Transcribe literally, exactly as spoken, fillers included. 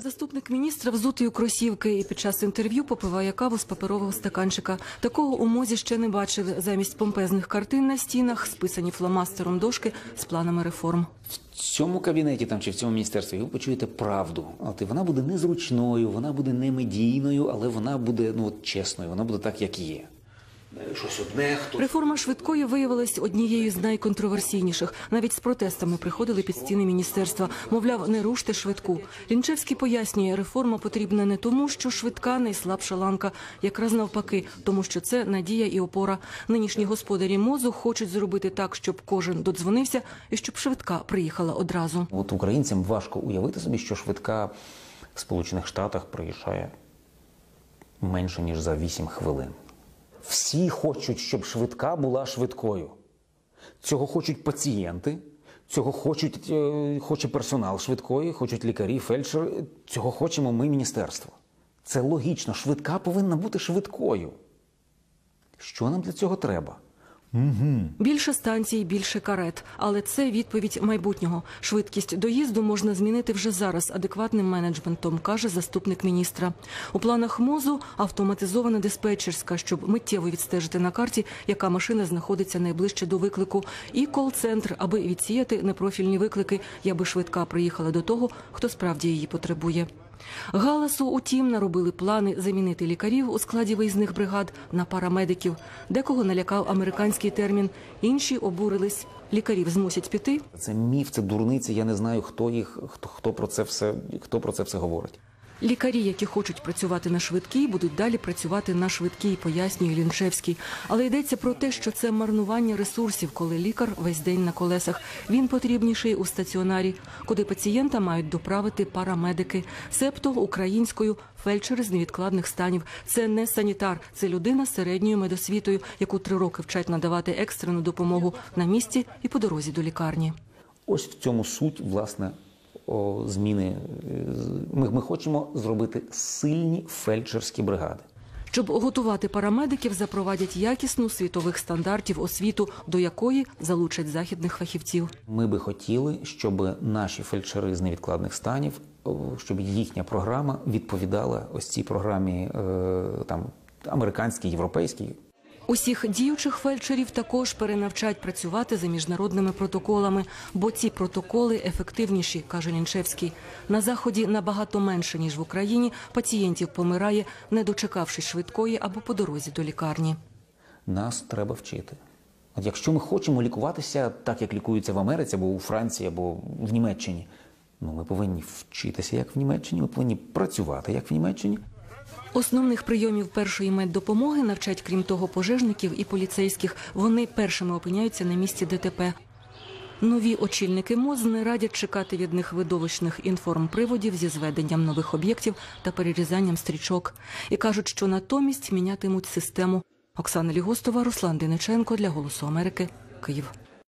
Заступник міністра взутий у кросівки і під час інтерв'ю попиває каву з паперового стаканчика. Такого у МОЗі ще не бачили. Замість помпезних картин на стінах списані фломастером дошки з планами реформ. В цьому кабінеті там чи в цьому міністерстві ви почуєте правду. От і вона буде незручною, вона буде не медійною, але вона буде ну от чесною, вона буде так, як є. Щось одне, хто... Реформа швидкої виявилась однією з найконтроверсійніших. Навіть з протестами приходили під стіни міністерства. Мовляв, не руште швидку. Лінчевський пояснює, реформа потрібна не тому, що швидка найслабша ланка. Якраз навпаки, тому що це надія і опора. Нинішні господарі МОЗу хочуть зробити так, щоб кожен додзвонився і щоб швидка приїхала одразу. От українцям важко уявити собі, що швидка в Сполучених Штатах приїжджає менше, ніж за вісім хвилин. Всі хочуть, щоб швидка була швидкою. Цього хочуть пацієнти, цього хочуть, е, хоче персонал швидкої, хочуть лікарі, фельдшери. Цього хочемо ми, міністерство. Це логічно. Швидка повинна бути швидкою. Що нам для цього треба? Угу. Більше станцій, більше карет. Але це відповідь майбутнього. Швидкість доїзду можна змінити вже зараз адекватним менеджментом, каже заступник міністра. У планах МОЗу автоматизована диспетчерська, щоб миттєво відстежити на карті, яка машина знаходиться найближче до виклику. І кол-центр, аби відсіяти непрофільні виклики, і аби швидка приїхала до того, хто справді її потребує. Галасу, утім, наробили плани замінити лікарів у складі виїзних бригад на парамедиків. Декого налякав американський термін, інші обурились. Лікарів змусять піти. Це міф, це дурниці, я не знаю, хто їх, хто, хто про це все, хто про це все говорить. Лікарі, які хочуть працювати на швидкій, будуть далі працювати на швидкій, пояснює Лінчевський. Але йдеться про те, що це марнування ресурсів, коли лікар весь день на колесах. Він потрібніший у стаціонарі, куди пацієнта мають доправити парамедики. Себто українською фельдшери з невідкладних станів. Це не санітар, це людина з середньою медосвітою, яку три роки вчать надавати екстрену допомогу на місці і по дорозі до лікарні. Ось в цьому суть, власне, О, зміни. Ми, ми хочемо зробити сильні фельдшерські бригади. Щоб готувати парамедиків, запровадять якісну світових стандартів освіту, до якої залучать західних фахівців. Ми би хотіли, щоб наші фельдшери з невідкладних станів, щоб їхня програма відповідала ось цій програмі там, американській, європейській. Усіх діючих фельдшерів також перенавчать працювати за міжнародними протоколами, бо ці протоколи ефективніші, каже Лінчевський. На Заході набагато менше, ніж в Україні, пацієнтів помирає, не дочекавшись швидкої або по дорозі до лікарні. Нас треба вчити. От якщо ми хочемо лікуватися так, як лікуються в Америці, або у Франції, або в Німеччині, ну, ми повинні вчитися, як в Німеччині, ми повинні працювати, як в Німеччині. Основних прийомів першої меддопомоги навчать, крім того, пожежників і поліцейських. Вони першими опиняються на місці ДТП. Нові очільники МОЗ не радять чекати від них видовищних інформприводів зі зведенням нових об'єктів та перерізанням стрічок. І кажуть, що натомість мінятимуть систему. Оксана Лігостова, Руслан Дениченко для «Голосу Америки», Київ.